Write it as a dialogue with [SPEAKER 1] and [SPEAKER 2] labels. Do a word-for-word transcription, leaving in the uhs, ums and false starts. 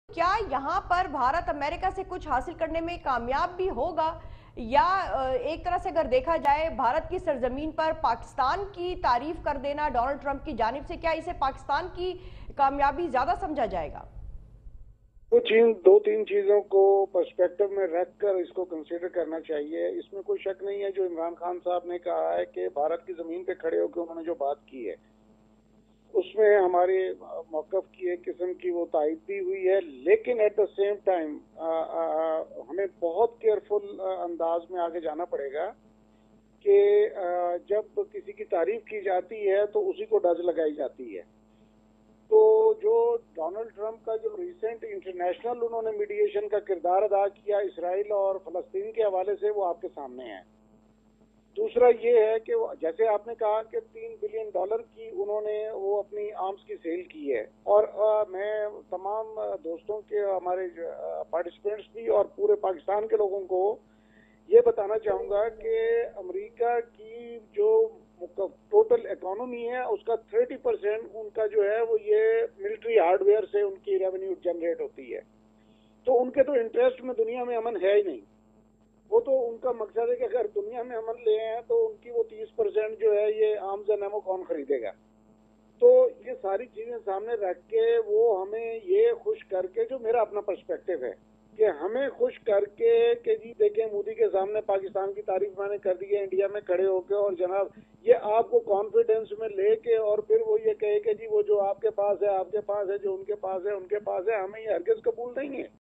[SPEAKER 1] क्या यहाँ पर भारत अमेरिका से कुछ हासिल करने में कामयाब भी होगा, या एक तरह से अगर देखा जाए भारत की सरजमीन पर पाकिस्तान की तारीफ कर देना डोनाल्ड ट्रंप की जानिब से, क्या इसे पाकिस्तान की कामयाबी ज्यादा समझा जाएगा?
[SPEAKER 2] दो चीज दो तीन चीजों को पर्सपेक्टिव में रख कर इसको कंसीडर करना चाहिए। इसमें कोई शक नहीं है, जो इमरान खान साहब ने कहा है कि भारत की जमीन पे खड़े होकर उन्होंने जो बात की है उसमें हमारे मौकफ की एक किस्म की वो तायद भी हुई है, लेकिन एट द सेम टाइम हमें बहुत केयरफुल अंदाज में आगे जाना पड़ेगा कि जब किसी की तारीफ की जाती है तो उसी को डज लगाई जाती है। तो जो डोनाल्ड ट्रंप का जो रिसेंट इंटरनेशनल उन्होंने मीडिएशन का किरदार अदा किया इसराइल और फलस्तीन के हवाले से, वो आपके सामने है। दूसरा ये है कि जैसे आपने कहा कि तीन बिलियन डॉलर की उन्होंने वो अपनी आर्म्स की सेल की है, और आ, मैं तमाम दोस्तों के, हमारे पार्टिसिपेंट्स भी और पूरे पाकिस्तान के लोगों को ये बताना चाहूँगा कि अमेरिका की जो टोटल इकोनॉमी है उसका थर्टी परसेंट उनका जो है वो ये मिलिट्री हार्डवेयर से उनकी रेवेन्यू जनरेट होती है। तो उनके तो इंटरेस्ट में दुनिया में अमन है ही नहीं। वो तो उनका मकसद है कि अगर दुनिया में अमन ले हैं तो उनकी वो तीस परसेंट जो है ये आर्म्स एंड एमो कौन खरीदेगा। तो ये सारी चीजें सामने रख के वो हमें ये खुश करके, जो मेरा अपना पर्सपेक्टिव है कि हमें खुश करके कि जी देखें मोदी के सामने पाकिस्तान की तारीफ मैंने कर दी है इंडिया में खड़े होकर, और जनाब ये आपको कॉन्फिडेंस में लेके और फिर वो ये कहे कि जी वो जो आपके पास है आपके पास है, जो उनके पास है उनके पास है, हमें ये हरगिज कबूल नहीं है।